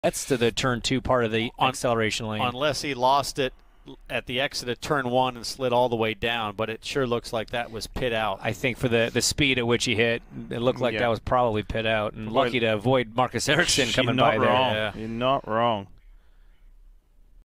That's to the turn 2 part of the acceleration lane. Unless he lost it at the exit of turn 1 and slid all the way down, but it sure looks like that was pit out. I think for the speed at which he hit, it looked like that was probably pit out. And lucky to avoid Marcus Ericsson coming by there. You're not wrong.